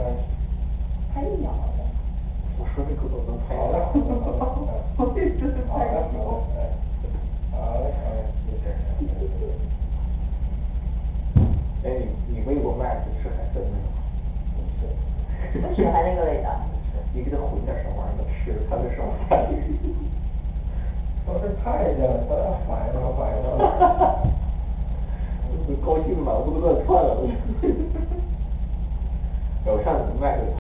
太鸟了。 我说这狗都能拍好了， 我也真是太鸟。 好嘞，谢谢。 哎，你喂过麦子吃海参没有？ 我喜欢那个味道。 你给它混点什么玩意儿，它吃它的什么饭里？ 都是菜的，都要反应。 高兴满屋子乱窜了都。